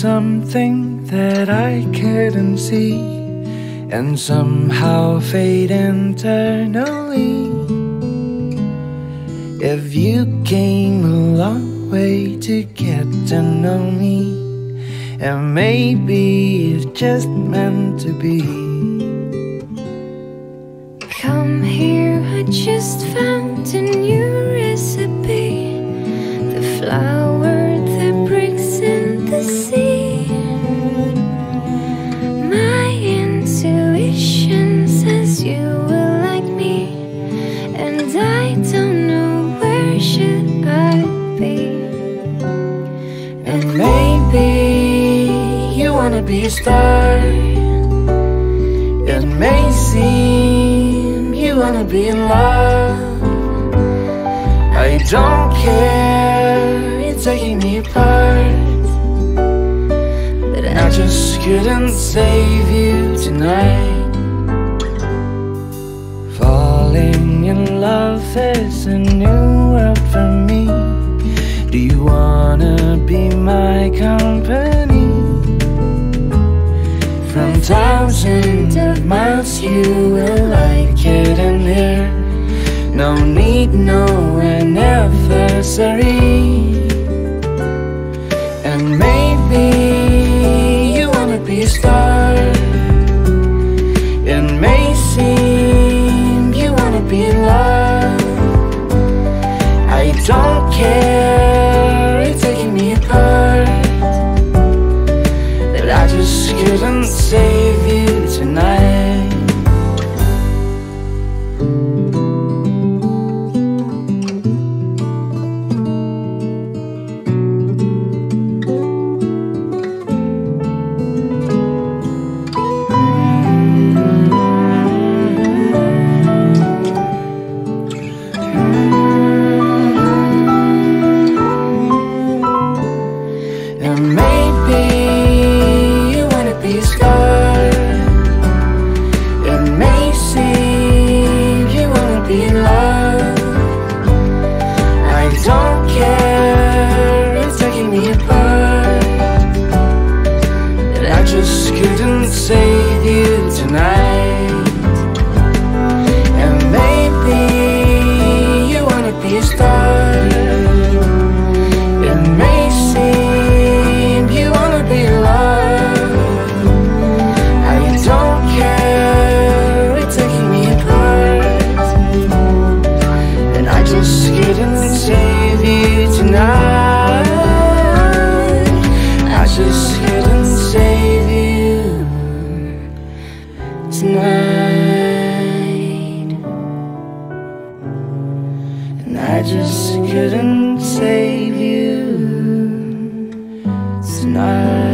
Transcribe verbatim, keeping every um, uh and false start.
something that I couldn't see, and somehow fade internally. If you came a long way to get to know me, and maybe it's just meant to be. Come here, I just found a new recipe, the flower that breaks in the sea. My intuition says you will like me, and I don't know where should I be. And maybe you wanna be a star. It may seem you wanna be in love. I don't care, it's taking me apart, but I just couldn't save you tonight. Falling in love is a new world for me. Do you wanna be my company? From thousands of miles you will like it in here. No need, no anniversary. And maybe you wanna be a star. It may seem you wanna be in love. I don't care, it's taking me apart, but I just couldn't save you tonight. And maybe you wanna be a star. It may seem you wanna be in love. I don't care, it's taking me apart, but I just couldn't save you tonight. And maybe you wanna be a star. It may seem you wanna be in love. I don't care, it's taking me apart, and I just couldn't save you tonight. I just couldn't save you tonight. And I just couldn't save you tonight.